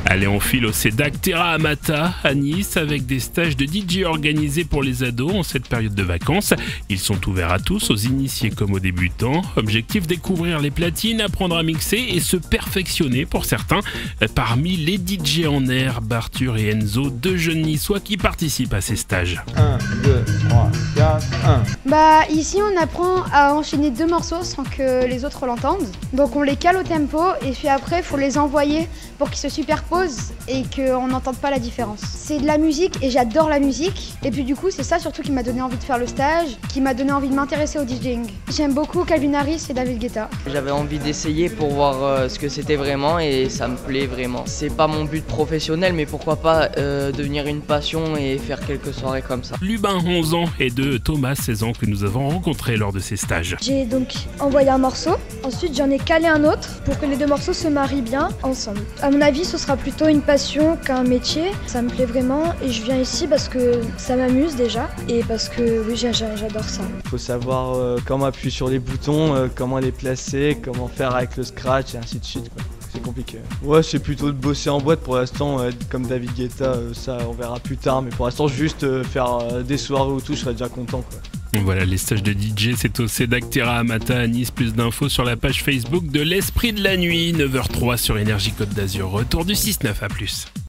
Allez, on file au CEDAC Terra Amata à Nice avec des stages de DJ organisés pour les ados en cette période de vacances. Ils sont ouverts à tous, aux initiés comme aux débutants. Objectif, découvrir les platines, apprendre à mixer et se perfectionner pour certains. Parmi les DJ en herbe, Arthur et Enzo, deux jeunes niçois qui participent à ces stages. 1, 2, 3, 4, 1. Ici on apprend à enchaîner 2 morceaux sans que les autres l'entendent. Donc on les cale au tempo et puis après il faut les envoyer pour qu'ils se superposent et qu'on n'entende pas la différence. C'est de la musique et j'adore la musique. Et puis du coup c'est ça surtout qui m'a donné envie de faire le stage, qui m'a donné envie de m'intéresser au DJing. J'aime beaucoup Calvin Harris et David Guetta. J'avais envie d'essayer pour voir ce que c'était vraiment et ça me plaît vraiment. C'est pas mon but professionnel mais pourquoi pas devenir une passion et faire quelques soirées comme ça. Lubin, 11 ans, et de Thomas, 16 ans, que nous avons rencontrés lors de ces stages. J'ai donc envoyé un morceau, ensuite j'en ai calé un autre pour que les 2 morceaux se marient bien ensemble. À mon avis ce sera plutôt une passion qu'un métier, ça me plaît vraiment et je viens ici parce que ça m'amuse déjà et parce que oui j'adore ça. Il faut savoir comment appuyer sur les boutons, comment les placer, comment faire avec le scratch et ainsi de suite, quoi. C'est compliqué. Ouais, c'est plutôt de bosser en boîte pour l'instant, comme David Guetta, ça on verra plus tard, mais pour l'instant juste faire des soirées ou tout, je serais déjà content, quoi. Voilà, les stages de DJ, c'est au CEDAC Terra Amata à Nice. Plus d'infos sur la page Facebook de l'Esprit de la Nuit, 9h03 sur Énergie Côte d'Azur. Retour du 6-9, à plus.